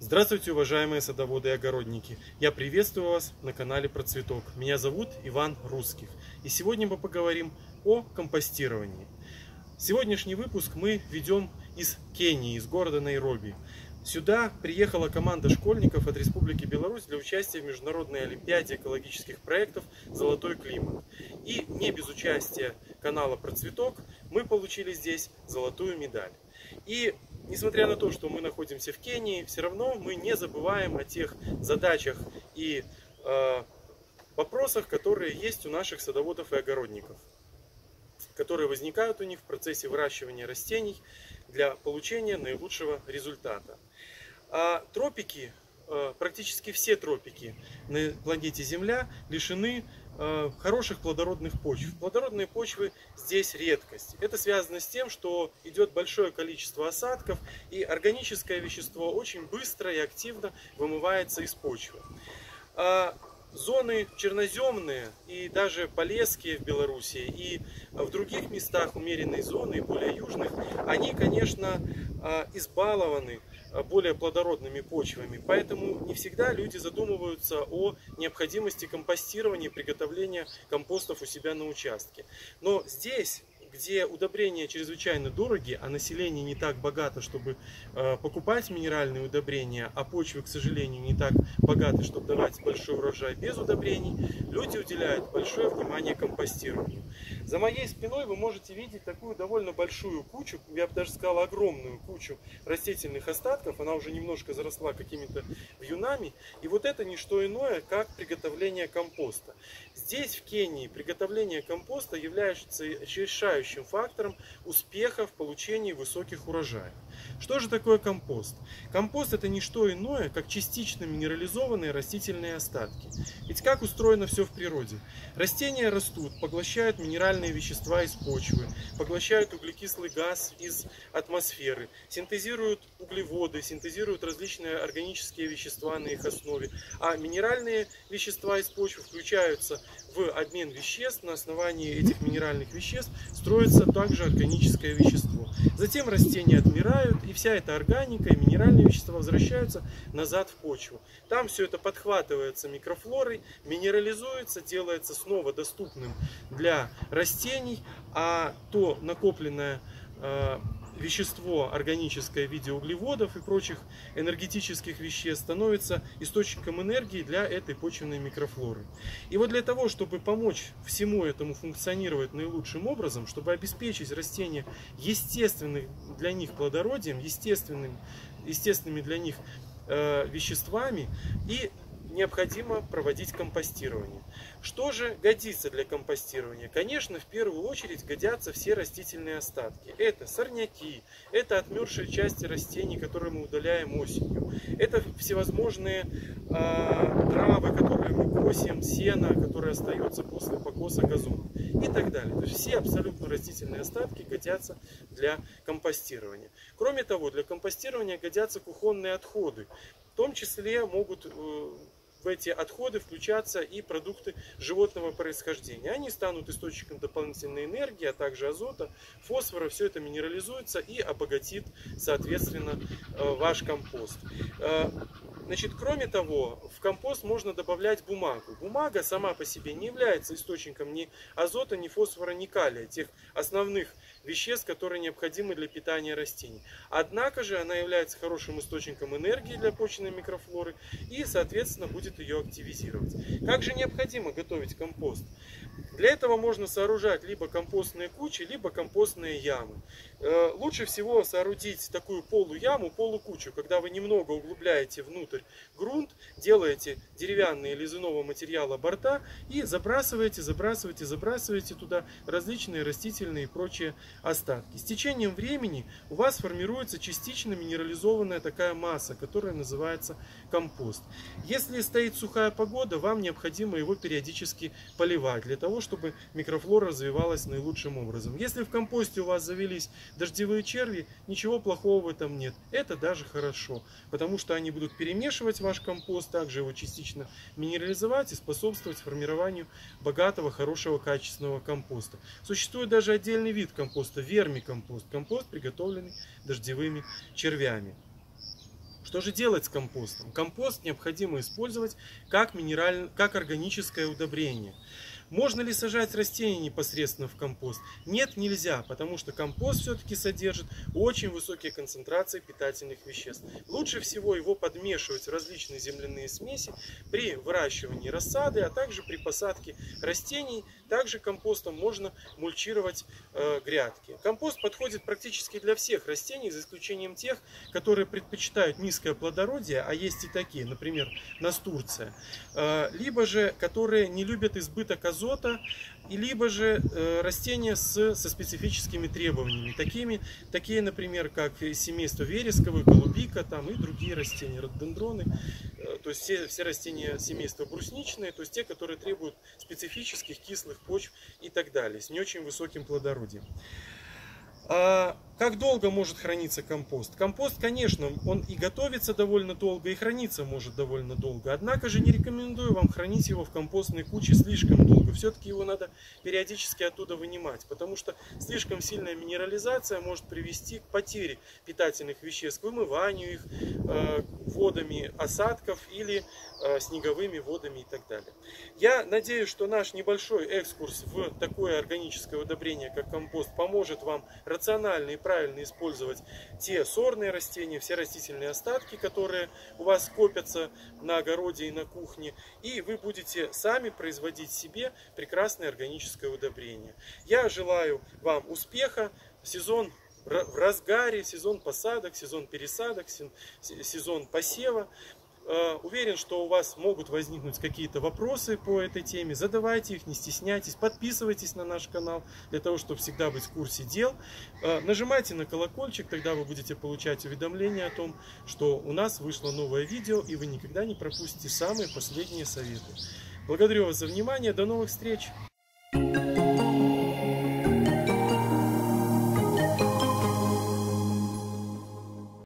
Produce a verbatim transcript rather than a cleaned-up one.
Здравствуйте, уважаемые садоводы и огородники! Я приветствую вас на канале Про Цветок. Меня зовут Иван Русских. И сегодня мы поговорим о компостировании. Сегодняшний выпуск мы ведем из Кении, из города Найроби. Сюда приехала команда школьников от Республики Беларусь для участия в международной олимпиаде экологических проектов «Золотой климат». И не без участия канала Про Цветок мы получили здесь золотую медаль. И несмотря на то, что мы находимся в Кении, все равно мы не забываем о тех задачах и э, вопросах, которые есть у наших садоводов и огородников, которые возникают у них в процессе выращивания растений для получения наилучшего результата. А тропики, э, практически все тропики на планете Земля лишены э, хороших плодородных почв. Плодородные почвы здесь редкость. Это связано с тем, что идет большое количество осадков, и органическое вещество очень быстро и активно вымывается из почвы. А зоны черноземные и даже полесские в Беларуси и в других местах умеренной зоны, более южных, они, конечно, избалованы более плодородными почвами. Поэтому не всегда люди задумываются о необходимости компостирования и приготовления компостов у себя на участке. Но здесь, где удобрения чрезвычайно дороги, а население не так богато, чтобы э, покупать минеральные удобрения, а почвы, к сожалению, не так богаты, чтобы давать большой урожай без удобрений, люди уделяют большое внимание компостированию. За моей спиной вы можете видеть такую довольно большую кучу, я бы даже сказал огромную кучу растительных остатков, она уже немножко заросла какими-то вьюнами, и вот это не что иное, как приготовление компоста. Здесь, в Кении, приготовление компоста является решающим фактором успеха в получении высоких урожаев. Что же такое компост? Компост — это не что иное, как частично минерализованные растительные остатки. Ведь как устроено все в природе? Растения растут, поглощают минеральные вещества из почвы, поглощают углекислый газ из атмосферы, синтезируют углеводы, синтезируют различные органические вещества на их основе, а минеральные вещества из почвы включаются в обмен веществ. На основании этих минеральных веществ строится также органическое вещество. Затем растения отмирают, и вся эта органика и минеральные вещества возвращаются назад в почву. Там все это подхватывается микрофлорой, минерализуется, делается снова доступным для растений, а то накопленное э, вещество органическое в виде углеводов и прочих энергетических веществ становится источником энергии для этой почвенной микрофлоры. И вот для того, чтобы помочь всему этому функционировать наилучшим образом, чтобы обеспечить растения естественным для них плодородием, естественным, естественными для них э, веществами, и необходимо проводить компостирование. Что же годится для компостирования? Конечно, в первую очередь годятся все растительные остатки. Это сорняки, это отмершие части растений, которые мы удаляем осенью. Это всевозможные э, травы, которые мы косим, сено, которое остается после покоса газона и так далее. То есть все абсолютно растительные остатки годятся для компостирования. Кроме того, для компостирования годятся кухонные отходы. В том числе могут э, в эти отходы включаться и продукты животного происхождения. Они станут источником дополнительной энергии, а также азота, фосфора. Все это минерализуется и обогатит, соответственно, ваш компост. Значит, кроме того, в компост можно добавлять бумагу. Бумага сама по себе не является источником ни азота, ни фосфора, ни калия, тех основных веществ, которые необходимы для питания растений. Однако же она является хорошим источником энергии для почвенной микрофлоры и, соответственно, будет ее активизировать. Как же необходимо готовить компост? Для этого можно сооружать либо компостные кучи, либо компостные ямы. Лучше всего соорудить такую полуяму, полукучу, когда вы немного углубляете внутрь грунт, делаете деревянные или из иного материала борта и забрасываете, забрасываете, забрасываете туда различные растительные и прочие остатки. С течением времени у вас формируется частично минерализованная такая масса, которая называется компост. Если стоит сухая погода, вам необходимо его периодически поливать, для того, чтобы микрофлора развивалась наилучшим образом. Если в компосте у вас завелись дождевые черви, ничего плохого в этом нет. Это даже хорошо, потому что они будут перемешивать ваш компост, также его частично минерализовать и способствовать формированию богатого, хорошего, качественного компоста. Существует даже отдельный вид компоста — вермикомпост. Компост, приготовленный дождевыми червями. Что же делать с компостом? Компост необходимо использовать как, минераль... как органическое удобрение. Можно ли сажать растения непосредственно в компост? Нет, нельзя, потому что компост все-таки содержит очень высокие концентрации питательных веществ. Лучше всего его подмешивать в различные земляные смеси при выращивании рассады, а также при посадке растений. Также компостом можно мульчировать э, грядки. Компост подходит практически для всех растений, за исключением тех, которые предпочитают низкое плодородие, а есть и такие, например, настурция, э, либо же которые не любят избыток азота, азота, и либо же э, растения с, со специфическими требованиями, такими, такие, например, как семейство вересковых, голубика там, и другие растения, рододендроны, э, то есть все, все растения семейства брусничные, то есть те, которые требуют специфических кислых почв и так далее, с не очень высоким плодородием. А как долго может храниться компост? Компост, конечно, он и готовится довольно долго, и храниться может довольно долго. Однако же не рекомендую вам хранить его в компостной куче слишком долго. Все-таки его надо периодически оттуда вынимать, потому что слишком сильная минерализация может привести к потере питательных веществ, к вымыванию их э, водами осадков или э, снеговыми водами и так далее. Я надеюсь, что наш небольшой экскурс в такое органическое удобрение, как компост, поможет вам рационально и правильно использовать те сорные растения, все растительные остатки, которые у вас копятся на огороде и на кухне, и вы будете сами производить себе прекрасное органическое удобрение. Я желаю вам успеха. Сезон в разгаре, сезон посадок, сезон пересадок, сезон посева. Уверен, что у вас могут возникнуть какие-то вопросы по этой теме. Задавайте их, не стесняйтесь. Подписывайтесь на наш канал, для того, чтобы всегда быть в курсе дел. Нажимайте на колокольчик, тогда вы будете получать уведомления о том, что у нас вышло новое видео, и вы никогда не пропустите самые последние советы. Благодарю вас за внимание. До новых встреч!